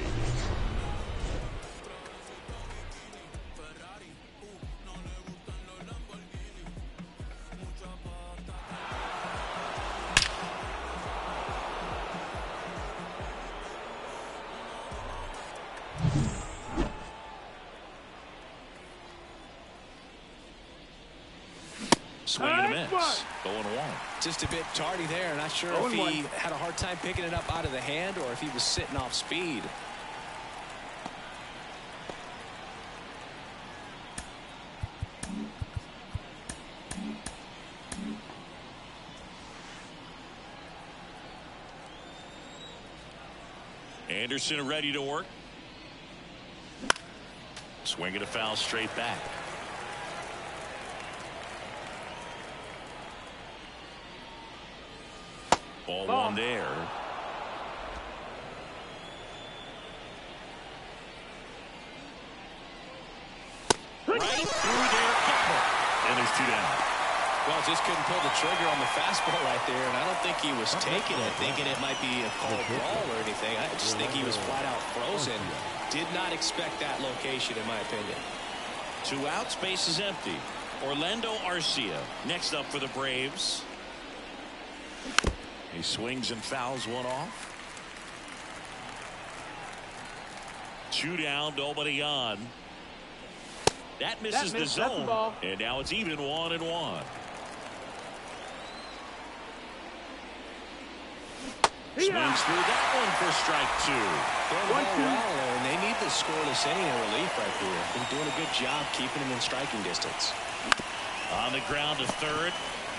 Swing and a miss. oh and one. Just a bit tardy there. Not sure oh if and he one. had a hard time picking it up out of the hand or if he was sitting off speed. Anderson ready to work. Swing and a foul straight back. Ball Ball. one there. Right through their cover. And there's two down. Well, just couldn't pull the trigger on the fastball right there, and I don't think he was taking it, thinking it might be a called brawl or anything. I just think he was flat out frozen. Did not expect that location, in my opinion. Two outs, base is empty. Orlando Arcia next up for the Braves. He swings and fouls one off. Two down, nobody on. That misses That missed, the that's the zone, ball. and now it's even one and one. Swings through that one for strike two. They're One, well, two. well, and they need the scoreless inning in relief right here. Been doing a good job keeping them in striking distance. On the ground to third.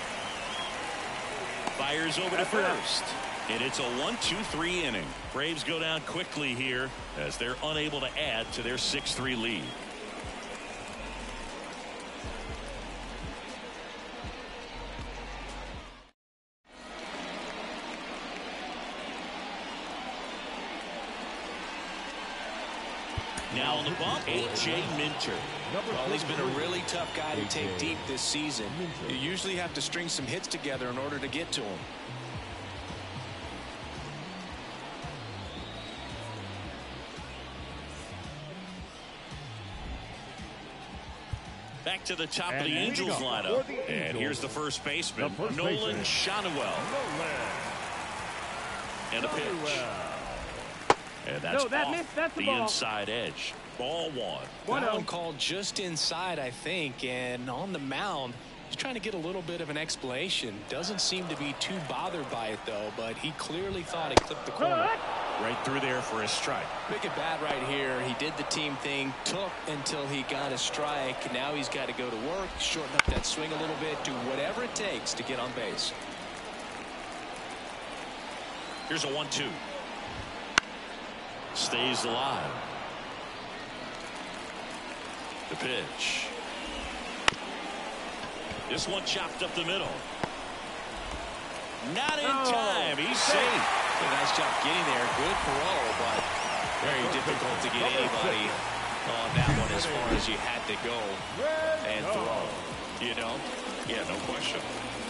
Fires over to first. And it's a one two three inning. Braves go down quickly here as they're unable to add to their six three lead. Now on the bump, A J Minter. Well, he's been a really tough guy to take deep this season. You usually have to string some hits together in order to get to him. Back to the top And of the leading Angels up lineup. for the And Angels, here's the first baseman, the first Nolan baseman, Schanuel. Nolan And a pitch. Schanuel. And that's No, that off missed. That's the the ball. inside edge. Ball one. One That oh. one called just inside, I think, and on the mound, he's trying to get a little bit of an explanation. Doesn't seem to be too bothered by it, though, but he clearly thought it clipped the corner. Right through there for a strike. Big at bat right here. He did the team thing, took until he got a strike. Now he's got to go to work, shorten up that swing a little bit, do whatever it takes to get on base. Here's a one two. Stays alive. The pitch. This one chopped up the middle. Not in Oh. time. He's safe. Did a nice job getting there. Good parole, but very difficult to get anybody on that one as far as you had to go and throw. You know? Yeah, no question.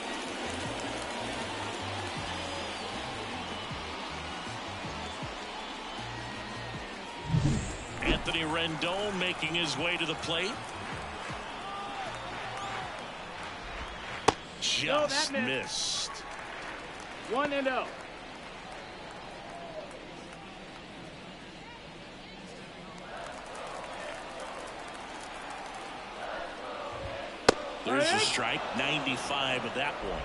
Anthony Rendon making his way to the plate. No, that Just missed. missed. One and oh. There's a Alright. strike. ninety-five of that one.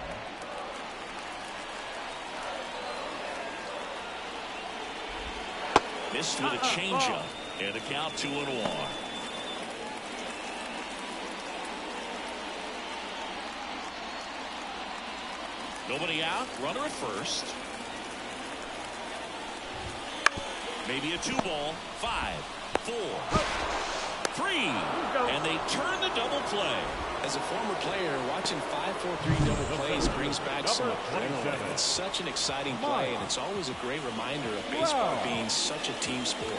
Missed with a Uh-uh, changeup. ball. And the count two and one. Nobody out. Runner at first. Maybe a two ball. Five, four, three. And they turn the double play. As a former player, watching five four three double plays brings back some adrenaline. It's such an exciting play, and it's always a great reminder of baseball being such a team sport.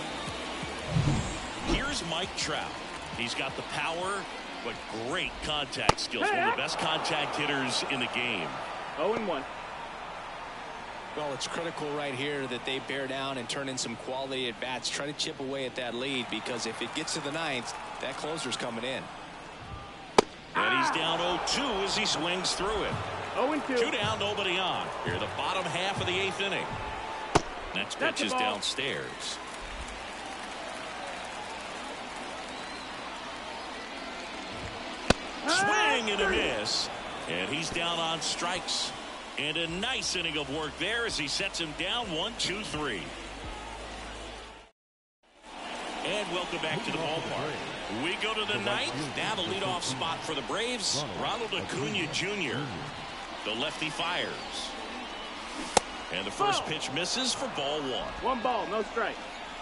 Here's Mike Trout. He's got the power, but great contact skills. One of the best contact hitters in the game. oh and one. Well, it's critical right here that they bear down and turn in some quality at bats. Try to chip away at that lead, because if it gets to the ninth, that closer's coming in. And he's down oh two as he swings through it. oh and two. Two down, nobody on. Here, the bottom half of the eighth inning. Next That's pitch is the ball. downstairs. Swing and a miss. And he's down on strikes. And a nice inning of work there as he sets him down one, two, three. And welcome back to the ballpark. We go to the ninth. Now the leadoff spot for the Braves. Ronald Acuna Junior The lefty fires. And the first pitch misses for ball one. One ball, no strike.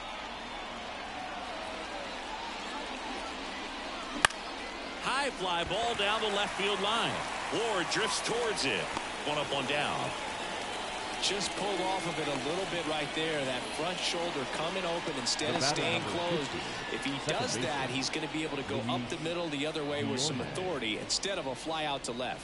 High fly ball down the left field line. Ward drifts towards it. One up, one down. Just pulled off of it a little bit right there. That front shoulder coming open instead The of batter, staying number closed. fifty, If he second does that, baseman, he's going to be able to go Lee up the middle the other way with some Norman. authority instead of a fly out to left.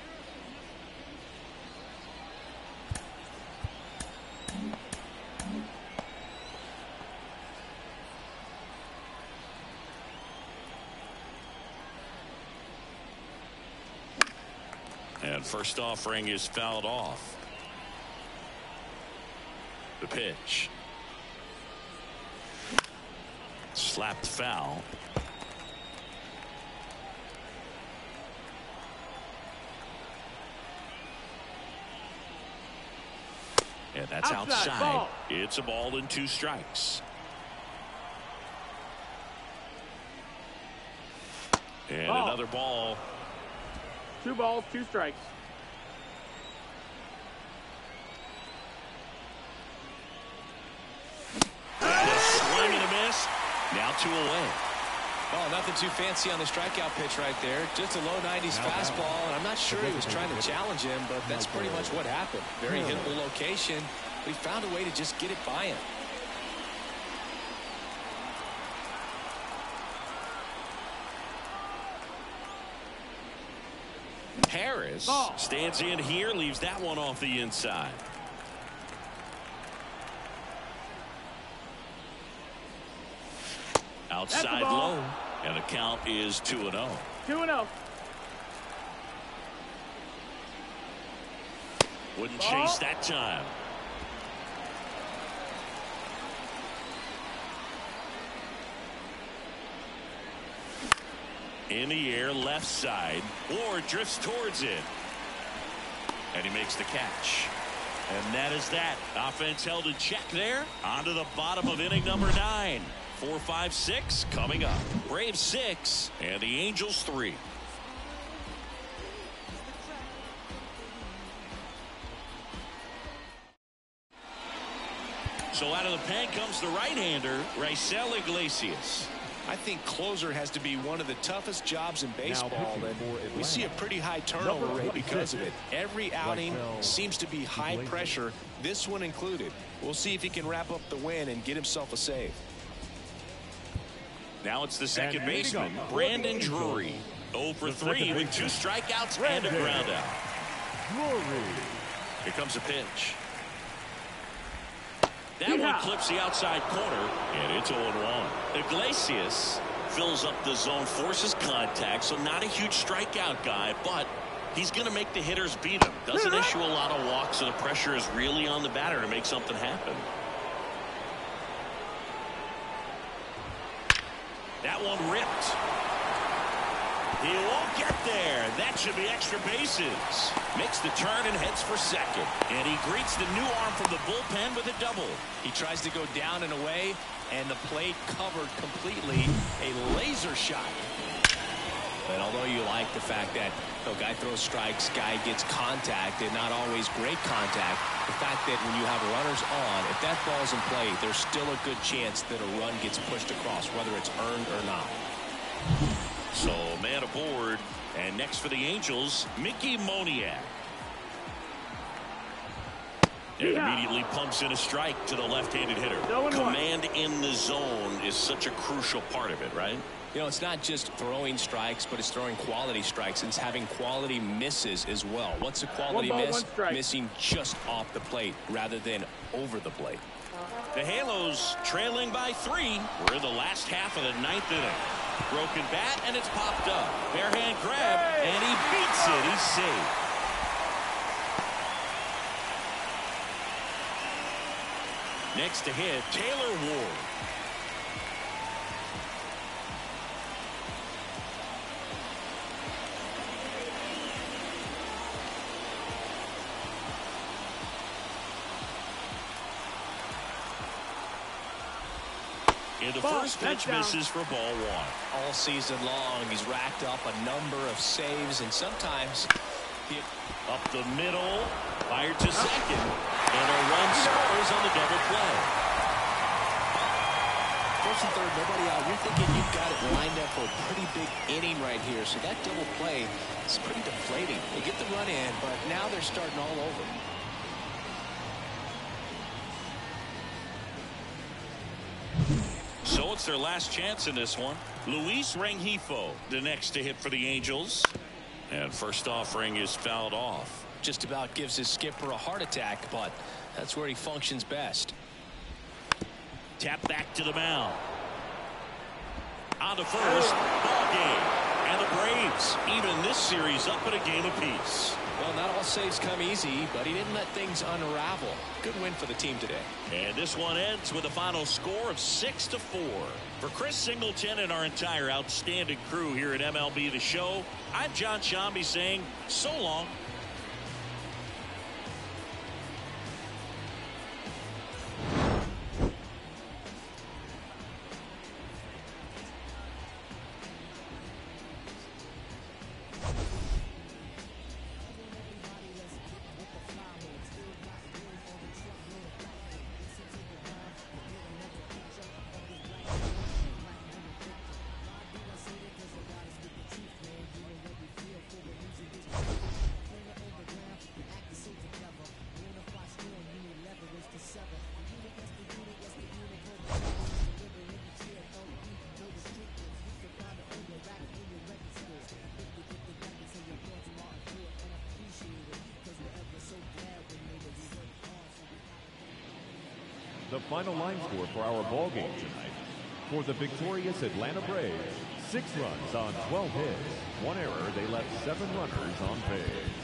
And first offering is fouled off. The pitch. Slapped foul. And that's outside. Outside. Ball. It's a ball and two strikes. And Ball. another ball. Two balls, two strikes. And a swing and a miss. Now two away. Oh, nothing too fancy on the strikeout pitch right there. Just a low nineties fastball, and I'm not sure he was trying to challenge him, but that's pretty much what happened. Very hittable location, but he found a way to just get it by him. Harris Ball. stands in here, leaves that one off the inside. Outside low, and the count is two and oh. two and oh. Wouldn't Ball. chase that time. In the air, left side. Ward drifts towards it. And he makes the catch. And that is that. Offense held in check there. On to the bottom of inning number nine. Four, five, six coming up. Braves six and the Angels three. So out of the pen comes the right-hander, Raisel Iglesias. I think closer has to be one of the toughest jobs in baseball, and we see a pretty high turnover rate because of it. Every outing seems to be high pressure, this one included. We'll see if he can wrap up the win and get himself a save. Now it's the second baseman, Brandon Drury. oh for three with two strikeouts and a ground out. Here comes a pitch. That one clips the outside corner, and it's oh one. Iglesias fills up the zone, forces contact, so not a huge strikeout guy, but he's going to make the hitters beat him. Doesn't issue a lot of walks, so the pressure is really on the batter to make something happen. That one ripped. He won't get there. That should be extra bases. Makes the turn and heads for second. And he greets the new arm from the bullpen with a double. He tries to go down and away, and the plate covered completely. A laser shot. But although you like the fact that the guy throws strikes, guy gets contact, and not always great contact, the fact that when you have runners on, if that ball's in play, there's still a good chance that a run gets pushed across, whether it's earned or not. So man aboard, and next for the Angels, Mickey Moniak. And Yeah. immediately pumps in a strike to the left-handed hitter. No and one. Command in the zone is such a crucial part of it, right? You know, it's not just throwing strikes, but it's throwing quality strikes, and it's having quality misses as well. What's a quality One ball, miss? one strike. Missing just off the plate rather than over the plate. The Halos trailing by three. We're in the last half of the ninth inning. Broken bat, and it's popped up. Bare hand grab, and he beats it. He's safe. Next to hit, Taylor Ward. In the Ball, first pitch touchdown. misses for ball one. All season long, he's racked up a number of saves, and sometimes he... Up the middle, fired to second, and a run scores on the double play. First and third, nobody out. You're thinking you've got it lined up for a pretty big inning right here, so that double play is pretty deflating. They get the run in, but now they're starting all over. So it's their last chance in this one. Luis Rengifo, the next to hit for the Angels. And first offering is fouled off. Just about gives his skipper a heart attack, but that's where he functions best. Tap back to the mound. On to first, ball game. And the Braves even this series up at a game apiece. Well, not all saves come easy, but he didn't let things unravel. Good win for the team today. And this one ends with a final score of six to four. For Chris Singleton and our entire outstanding crew here at M L B The Show, I'm John Shambi saying so long. the final line score for our ball game tonight. For the victorious Atlanta Braves, six runs on twelve hits. One error, they left seven runners on base.